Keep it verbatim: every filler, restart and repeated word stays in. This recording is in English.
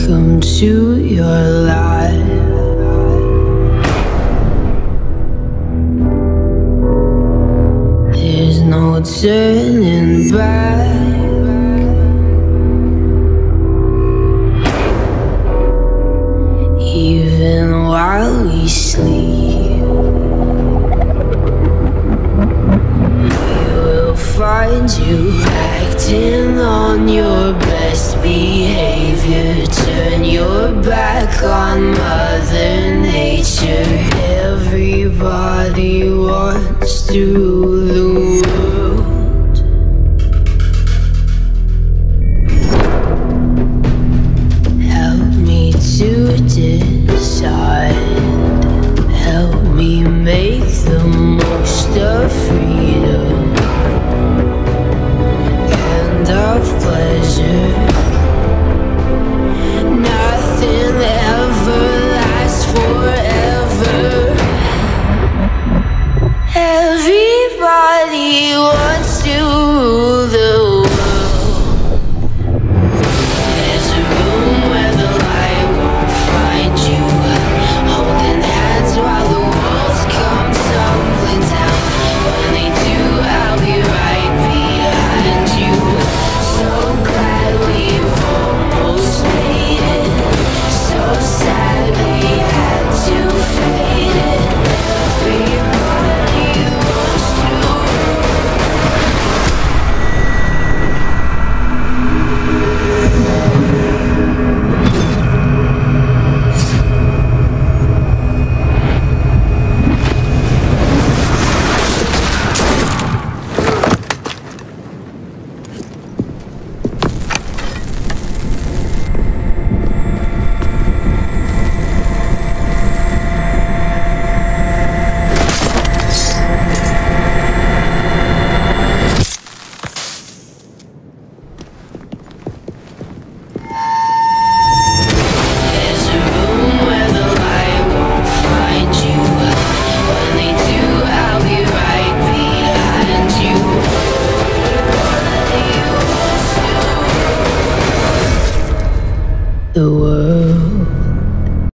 Welcome to your life. There's no turning back. Even while we sleep, we will find you acting on your best behavior. Turn your back on Mother Nature. Everybody wants to rule the world. Help me to decide. Help me make the most of freedom and of pleasure. Nothing ever lasts forever. Everybody wants to rule the world. There's a room where the light won't find you, holding hands while the walls come tumbling down. When they do, I'll be right behind you. So glad we've almost made it. So sad we had to fade it. Everybody wants to. There's a room where the light won't find you. When they do, I'll be right behind you. Everybody wants to. The world